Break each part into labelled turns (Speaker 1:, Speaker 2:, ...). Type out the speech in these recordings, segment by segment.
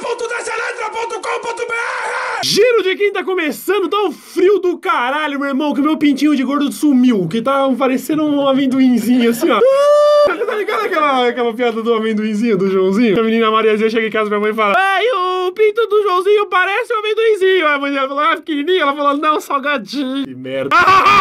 Speaker 1: www.desceletra.com.br. Giro de quem tá começando, tá um frio do caralho, meu irmão, que meu pintinho de gordo sumiu, que tá parecendo um amendoinzinho assim, ó. Tá ligado aquela piada do amendoinzinho, do Joãozinho? A menina Mariazinha chega em casa, minha mãe fala: ai, o pinto do Joãozinho parece um amendoinzinho. Aí a mãe dela falou: ah, pequenininho. Ela falou: não, salgadinho. Que merda.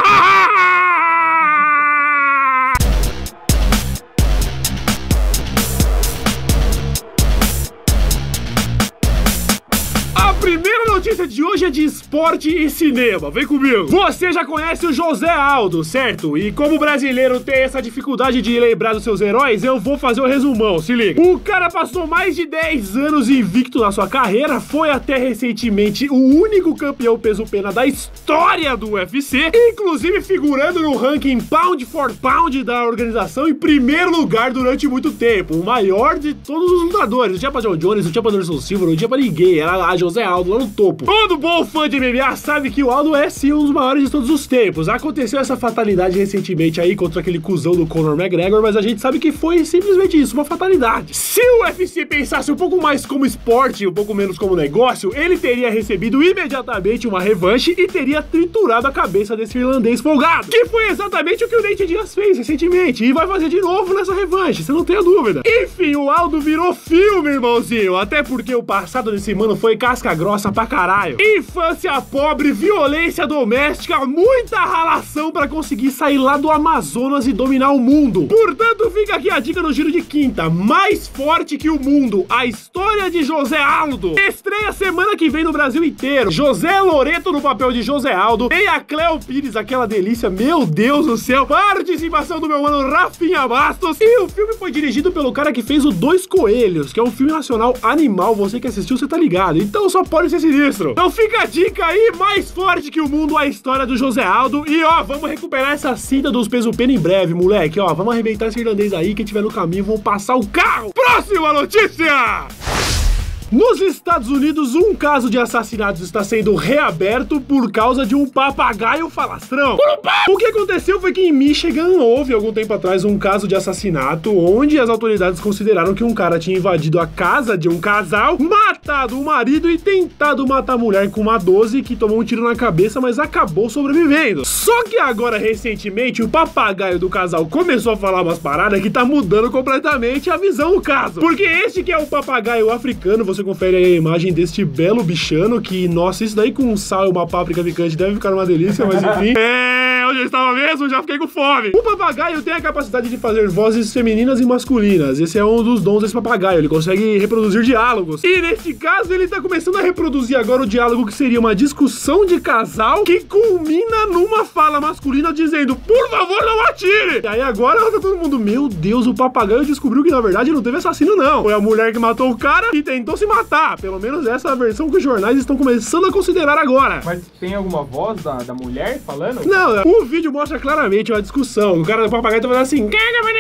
Speaker 1: A primeira notícia de hoje é de esporte e cinema. Vem comigo. Você já conhece o José Aldo, certo? E como o brasileiro tem essa dificuldade de lembrar dos seus heróis, eu vou fazer o resumão, se liga. O cara passou mais de 10 anos invicto na sua carreira, foi até recentemente o único campeão peso-pena da história do UFC, inclusive figurando no ranking pound for pound da organização em primeiro lugar durante muito tempo. O maior de todos os lutadores. Não tinha pra John Jones, não tinha pra Anderson Silva, não tinha pra ninguém. Era a José Aldo lá no topo. Todo bom fã de MMA sabe que o Aldo é sim um dos maiores de todos os tempos. Aconteceu essa fatalidade recentemente aí contra aquele cuzão do Conor McGregor, mas a gente sabe que foi simplesmente isso, uma fatalidade. Se o UFC pensasse um pouco mais como esporte e um pouco menos como negócio, ele teria recebido imediatamente uma revanche e teria triturado a cabeça desse irlandês folgado, que foi exatamente o que o Nate Diaz fez recentemente e vai fazer de novo nessa revanche, você não tem a dúvida. Enfim, o Aldo virou filme, irmãozinho, até porque o passado desse mano foi casca grossa pra caralho. Infância pobre, violência doméstica, muita ralação pra conseguir sair lá do Amazonas e dominar o mundo. Portanto, fica aqui a dica no Giro de Quinta: mais forte que o mundo, a história de José Aldo. Estreia semana que vem no Brasil inteiro. José Loreto no papel de José Aldo, tem a Cleo Pires, aquela delícia, meu Deus do céu, participação do meu mano Rafinha Bastos, e o filme foi dirigido pelo cara que fez o Dois Coelhos, que é um filme nacional animal, você que assistiu, você tá ligado, então só pode ser sinistro. Então fica a dica aí: mais forte que o mundo, a história do José Aldo. E ó, vamos recuperar essa cinta dos peso-pena em breve, moleque, ó, vamos arrebentar esse irlandês aí, quem tiver no caminho, vão passar o carro. Próxima notícia! Nos Estados Unidos, um caso de assassinatos está sendo reaberto por causa de um papagaio falastrão. O que aconteceu foi que em Michigan houve algum tempo atrás um caso de assassinato onde as autoridades consideraram que um cara tinha invadido a casa de um casal, matado o marido e tentado matar a mulher com uma 12, que tomou um tiro na cabeça, mas acabou sobrevivendo. Só que agora, recentemente, o papagaio do casal começou a falar umas paradas que tá mudando completamente a visão do caso. Porque este que é o papagaio africano, você confere aí a imagem deste belo bichano que, nossa, isso daí com sal e uma páprica picante deve ficar uma delícia, mas enfim. Onde eu estava mesmo, já fiquei com fome. O papagaio tem a capacidade de fazer vozes femininas e masculinas. Esse é um dos dons desse papagaio, ele consegue reproduzir diálogos. E neste caso, ele tá começando a reproduzir agora o diálogo que seria uma discussão de casal que culmina numa fala masculina dizendo: por favor, não atire! E aí agora tá todo mundo: meu Deus, o papagaio descobriu que na verdade não teve assassino não. Foi a mulher que matou o cara e tentou se matar. Pelo menos essa é a versão que os jornais estão começando a considerar agora.
Speaker 2: Mas tem alguma voz da mulher falando?
Speaker 1: Não, o vídeo mostra claramente uma discussão. O cara do papagaio tá falando assim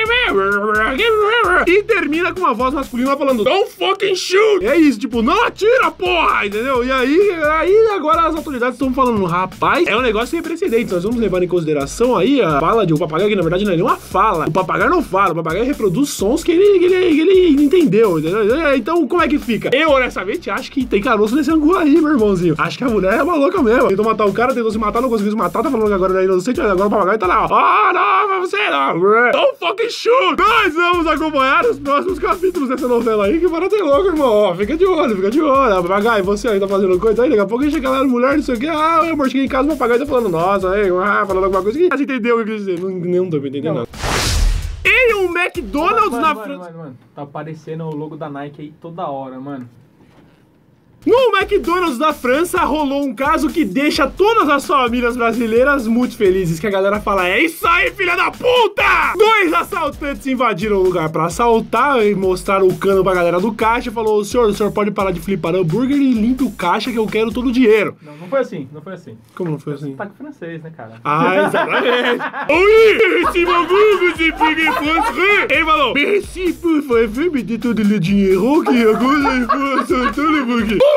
Speaker 1: e termina com uma voz masculina falando: don't fucking shoot! É isso, tipo, não atira, porra! Entendeu? E aí agora as autoridades estão falando: rapaz, é um negócio sem precedentes. Nós vamos levar em consideração aí a fala de um papagaio, que na verdade não é nem uma fala. O papagaio não fala, o papagaio reproduz sons que ele entendeu, entendeu? Então como é que fica? Eu, honestamente, acho que tem caroço nesse angu aí, meu irmãozinho. Acho que a mulher é maluca mesmo. Tentou matar o cara, tentou se matar, não conseguiu se matar, tá falando que agora é inocente, agora o papagaio tá lá, ó. Ah, não, você não. Don't fucking shoot! Nós vamos acompanhar os próximos capítulos dessa novela aí, que barato é louco, irmão. Ó, fica de olho, fica de olho. Papagaio, você aí tá fazendo coisa aí, daqui a pouco chega lá, mulher, não sei o que. Ah, eu cheguei em casa, o papagaio tá falando: nossa, aí, falando alguma coisa que você entendeu o que eu quis dizer. Não tô entendendo nada. E um McDonald's na França.
Speaker 2: Mano, tá aparecendo o logo da Nike aí toda hora, mano.
Speaker 1: No McDonald's da França rolou um caso que deixa todas as famílias brasileiras muito felizes, que a galera fala: é isso aí, filha da puta! 2 assaltantes invadiram o lugar pra assaltar e mostraram o cano pra galera do caixa e falou: o senhor pode parar de flipar hambúrguer e limpe o caixa que eu quero todo o dinheiro.
Speaker 2: Não foi assim, não foi assim.
Speaker 1: Como não foi assim?
Speaker 2: Tá com francês, né, cara?
Speaker 1: Ah, exatamente. Oui, merci beaucoup, monsieur Piguet Français. Ele falou: merci por favor, me dê todo o dinheiro que agora eu vou assaltar o hambúrguer.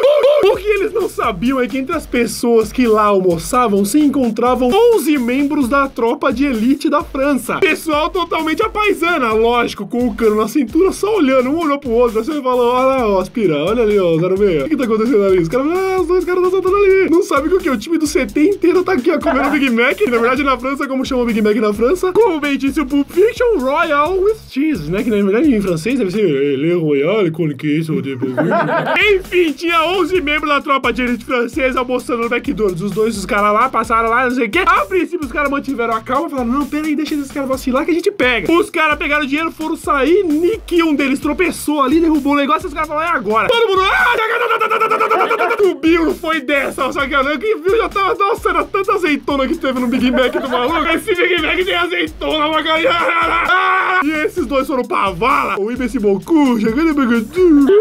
Speaker 1: O que eles não sabiam é que entre as pessoas que lá almoçavam se encontravam 11 membros da tropa de elite da França. Pessoal totalmente apaisana, lógico, com o cano na cintura, só olhando, um olhou pro outro, assim e falou, olha lá, ó, aspira, olha ali, ó, 06. O que tá acontecendo ali? Os caras, os dois caras estão saltando ali. Não sabe que o que? O time do CT inteiro tá aqui, ó, comendo Big Mac. Na verdade, na França, como chama o Big Mac na França? Como bem disse o Pulp Fiction, Royal with Cheese, né? Que na verdade em francês deve ser Le Royal com queso de Enfim, tinha 11 membros da tropa de elite francesa almoçando no McDonald's. Os caras lá, passaram lá, não sei o quê. A princípio, os caras mantiveram a calma e falaram, não, pera aí, deixa esses caras vacilar que a gente pega. Os caras pegaram o dinheiro, foram sair, Nick, um deles tropeçou ali, derrubou o negócio e os caras falaram, é agora. Todo mundo... O Bill foi dessa, só que o que viu já tava, nossa, era tanta azeitona que teve no Big Mac do maluco. Esse Big Mac tem azeitona, uma galera. E esses dois foram pra vala. O Ibe Boku, chegando e pegando...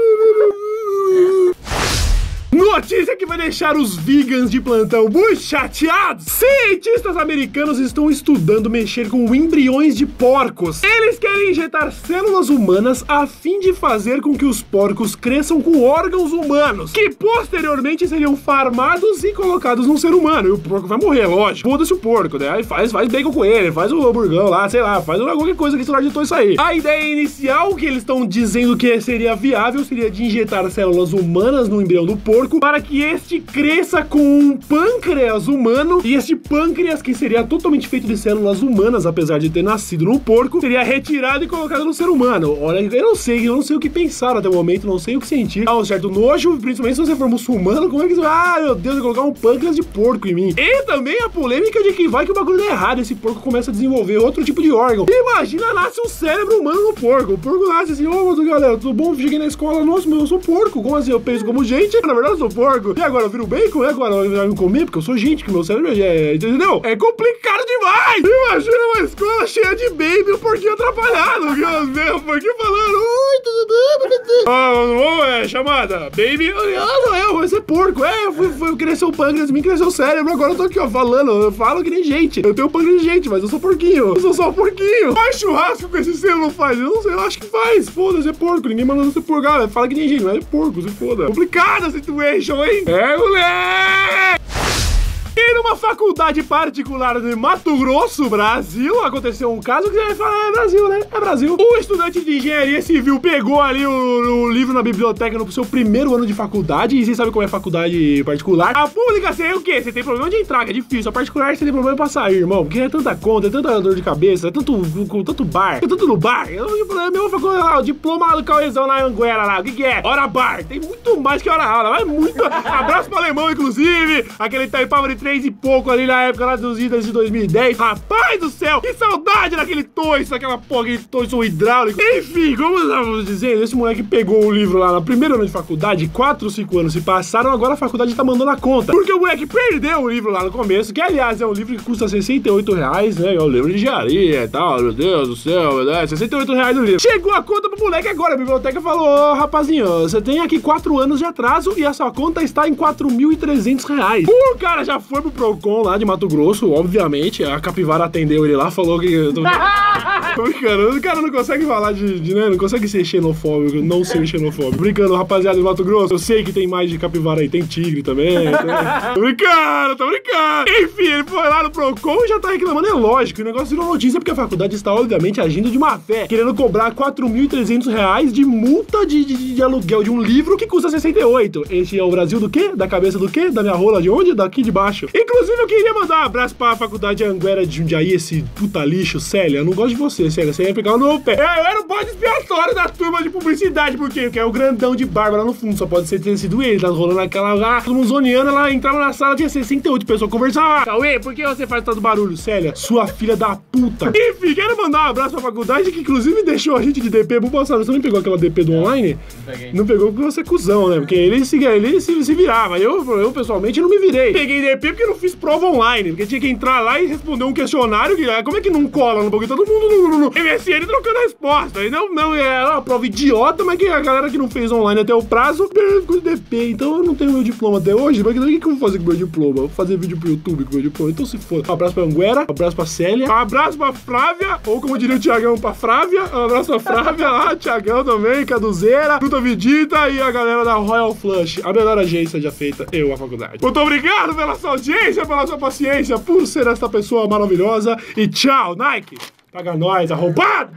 Speaker 1: Notícia que vai deixar os vegans de plantão muito chateados. Cientistas americanos estão estudando mexer com embriões de porcos. Eles querem injetar células humanas a fim de fazer com que os porcos cresçam com órgãos humanos, que posteriormente seriam farmados e colocados num ser humano. E o porco vai morrer, lógico. Foda-se o porco, né? Aí faz bacon com ele, faz o hamburgão lá, sei lá, faz qualquer coisa que se agitou isso aí. A ideia inicial que eles estão dizendo que seria viável seria de injetar células humanas no embrião do porco para que este cresça com um pâncreas humano, e este pâncreas, que seria totalmente feito de células humanas, apesar de ter nascido no porco, seria retirado e colocado no ser humano. Olha, eu não sei o que pensar até o momento, não sei o que sentir. Há um certo nojo, principalmente se você for muçulmano, como é que você vai, ah, meu Deus, eu vou colocar um pâncreas de porco em mim. E também a polêmica de que vai que o bagulho é errado, esse porco começa a desenvolver outro tipo de órgão. Imagina, nasce um cérebro humano no porco. O porco nasce assim, ô, galera, tudo bom? Cheguei na escola, nossa, eu sou porco. Como assim? Eu penso como gente, na verdade eu sou porco. E agora eu viro bacon? E agora eu vou me comer? Porque eu sou gente, que meu cérebro é... Entendeu? É complicado demais! Imagina uma escola cheia de baby e o porquinho atrapalhado. O porquinho falando... Oi, tudo bem? Chamada. Baby... Eu vou ser porco. Cresceu o pâncreas, me cresceu o cérebro. Agora eu tô aqui, ó, falando. Eu falo que nem gente. Eu tenho pâncreas de gente, mas eu sou porquinho. Eu sou só porquinho. Faz churrasco com esse selo, não faz? Eu não sei, eu acho que faz. Foda-se, é porco. Ninguém manda ser porco. Ah, fala que nem gente, mas é porco, se foda. Complicada a situation, hein? É, moleque! E numa faculdade particular de Mato Grosso, Brasil, aconteceu um caso que você vai falar, é Brasil, né? É Brasil. O estudante de engenharia civil pegou ali o livro na biblioteca no seu primeiro ano de faculdade, e vocês sabem como é faculdade particular. A pública, você é o quê? Você tem problema de entrar, que é difícil. A particular, você tem problema pra sair, irmão, porque é tanta conta, é tanta dor de cabeça, é tanto bar, é tanto no bar. Meu faculdade, o diploma do Cauezão na Anguera lá, o que é? Hora bar. Tem muito mais que hora aula, vai muito. Abraço pro alemão, inclusive, aquele Itaipava de 3 e pouco ali na época lá dos idas de 2010. Rapaz do céu, que saudade daquele toiço, aquela porra, aquele toiço hidráulico. Enfim, como estávamos dizendo, esse moleque pegou o livro lá no primeiro ano de faculdade, 4 ou 5 anos se passaram, agora a faculdade tá mandando a conta. Porque o moleque perdeu o livro lá no começo, que aliás é um livro que custa R$68, né? É o livro de engenharia e tal, meu Deus do céu, né? R$68 o livro. Chegou a conta pro moleque agora, a biblioteca falou, ô, rapazinho, você tem aqui 4 anos de atraso e a sua conta está em R$4.300. O cara já foi pro Procon lá de Mato Grosso, obviamente, a capivara atendeu ele lá, falou que... Tô brincando, o cara não consegue falar né, não consegue ser xenofóbico, não ser xenofóbico. Brincando, rapaziada de Mato Grosso, eu sei que tem mais de capivara aí, tem tigre também. Tô brincando. Enfim, ele foi lá no Procon e já tá reclamando, é lógico, o negócio virou notícia porque a faculdade está, obviamente, agindo de má fé, querendo cobrar R$4.300 de multa de aluguel de um livro que custa 68. Este é o Brasil do quê? Da cabeça do quê? Da minha rola de onde? Daqui de baixo. Inclusive, eu queria mandar um abraço pra faculdade Anguera de Jundiaí, esse puta lixo, Célia, eu não gosto de você, Célia, você ia pegar no meu pé. Eu era o bode expiatório da turma de publicidade, porque é o grandão de barba lá no fundo, só pode ter sido ele, tá rolando aquela lá, todo mundo zoneando, ela entrava na sala, tinha 68 pessoas conversando. Cauê, por que você faz tanto barulho, Célia? Sua filha da puta. Enfim, quero mandar um abraço pra faculdade, que inclusive deixou a gente de DP pro passado. Você não pegou aquela DP do online? Não pegou porque você é cuzão, né? Porque ele se virava. Eu pessoalmente não me virei. Peguei DP porque eu não fiz prova online, porque tinha que entrar lá e responder um questionário, que como é que não cola no bagulho? Todo mundo no MSN trocando a resposta. E não era uma prova idiota, mas que a galera que não fez online até o prazo ficou de DP. Então eu não tenho meu diploma até hoje. Mas o que eu vou fazer com meu diploma? Eu vou fazer vídeo pro YouTube com meu diploma. Então se for. Um abraço pra Anguera, um abraço pra Célia, um abraço pra Flávia, ou como diria o Thiagão, pra Frávia. Um abraço pra Frávia lá, Thiagão também, Caduzeira, Tuta Vidita e a galera da Royal Flush, a melhor agência já feita, eu, a faculdade. Muito obrigado pela sua audiência, pela sua paciência, por ser essa pessoa maravilhosa. E tchau, Nike! Paga nós, arrombado!